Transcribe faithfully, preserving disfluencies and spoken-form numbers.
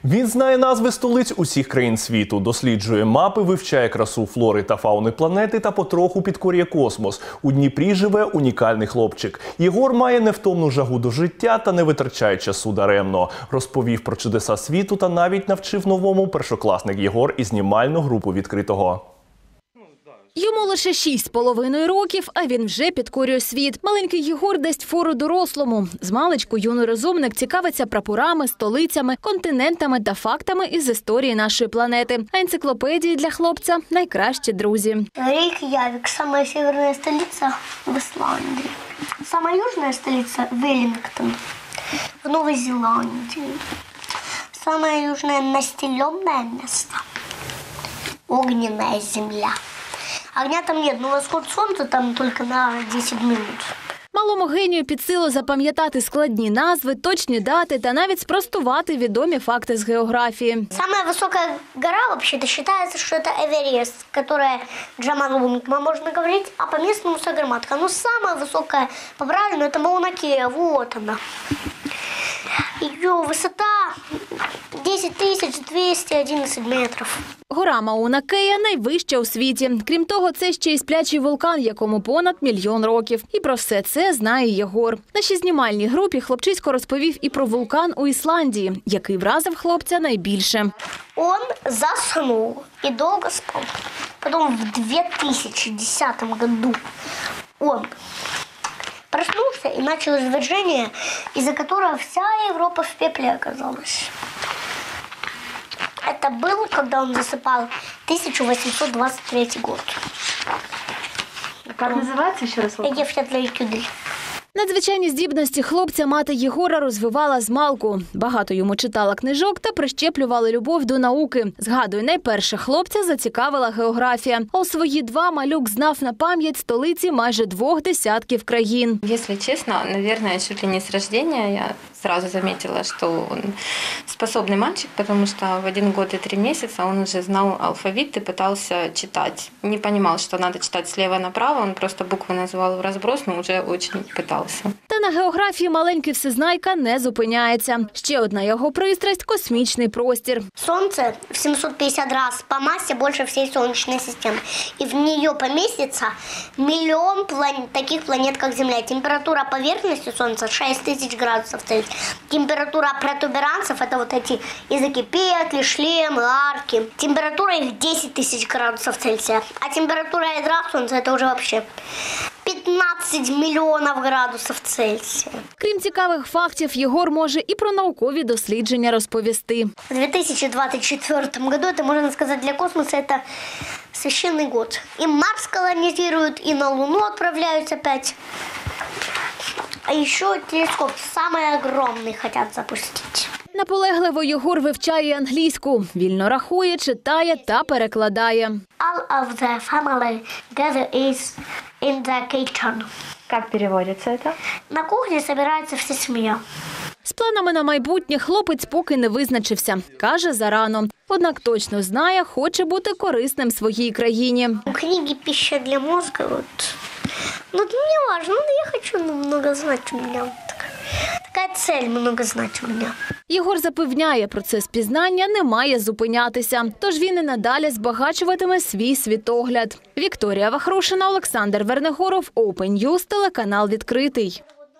Він знає назви столиць усіх країн світу, досліджує мапи, вивчає красу флори та фауни планети та потроху підкорює космос. У Дніпрі живе унікальний хлопчик. Єгор має невтомну жагу до життя та не витрачає часу даремно. Розповів про чудеса світу та навіть навчив новому першокласник Єгор і знімальну групу «Відкритого». Йому лише шість з половиною років, а він вже підкорює світ. Маленький Єгор дасть фору дорослому. Змалечку юний розумник цікавиться прапорами, столицями, континентами та фактами із історії нашої планети. А енциклопедії для хлопця – найкращі друзі. Рейк'явік – самая северная столица в Исландии. Самая южная столица – Веллингтон в Новой Зеландии. Самое южное населенное место – Огненная земля. Огня там нет, но восход сонця там тільки на десять минут. Малому генію під силу запам'ятати складні назви, точні дати та навіть спростувати відомі факти з географії. Самая высокая гора вообще-то считается, что это Эверест, которая Джомолунгма, можно говорить, а по-местному Саграматка. Но самая высокая, по-правильному, это Мауна-Кеа, вот она. Ее высота десять тисяч двісті одинадцять метрів. Гора Мауна-Кеа найвища у світі. Крім того, це ще й сплячий вулкан, якому понад мільйон років. І про все це знає Єгор. Нашій знімальній групі хлопчисько розповів і про вулкан у Ісландії, який вразив хлопця найбільше. Он заснул и долго спал. Потом в две тысячи десятом году он проснулся и начал извержение, из-за которого вся Европа в пепле оказалась. Это было, когда он засыпал, тысяча восемьсот двадцать третий год. Как называется еще раз? Ейф'ятейкюдель. Надзвичайні здібності хлопця мати Єгора розвивала змалку. Багато йому читала книжок та прищеплювала любов до науки. Згадує, найперше хлопця зацікавила географія. А у свої два малюк знав на пам'ять столиці майже двох десятків країн. Если честно, наверное, чуть ли не с рождения я сразу заметила, что он способный мальчик, потому что в один год и три месяца он уже знал алфавит и пытался читать. Не понимал, что надо читать слева направо, он просто буквы называл в разброс, но уже очень пытался. Та на географії маленький всезнайка не зупиняється. Ще одна його пристрасть – космічний простір. Солнце в семьсот пятьдесят раз по массе больше всей Солнечной системы. И в нее поместится миллион план... таких планет, как Земля. Температура поверхности Солнца шесть тысяч градусов Цельсия. Температура протуберанцев – это вот эти языки, петли, шлемы, арки. Температура их десять тысяч градусов Цельсия. А температура ядра Солнца – это уже вообще пятнадцать мільйонів градусів Цельсія. Крім цікавих фактів, Єгор може і про наукові дослідження розповісти. В две тысячи двадцать четвёртом году, это, можно сказать, для космоса это священный год. И Марс колонизируют, и на Луну отправляются опять. А еще телескоп самый огромный хотят запустить. Наполегливо Єгор вивчає англійську, вільно рахує, читає та перекладає. All of the family gather is in the kitchen. Как переводится это? На кухне собирается вся семья. З планами на майбутнє хлопець поки не визначився. Каже, зарано. Однак точно знає, хоче бути корисним своїй країні. Книги «Пища для мозга». Вот. Ну, не важно, я хочу много знать у меня. Така цель много знати у мене. Єгор запевняє, процес пізнання не має зупинятися. Тож він і надалі збагачуватиме свій світогляд. Вікторія Вахрушина, Олександр Вернегоров, Open News, телеканал «Відкритий».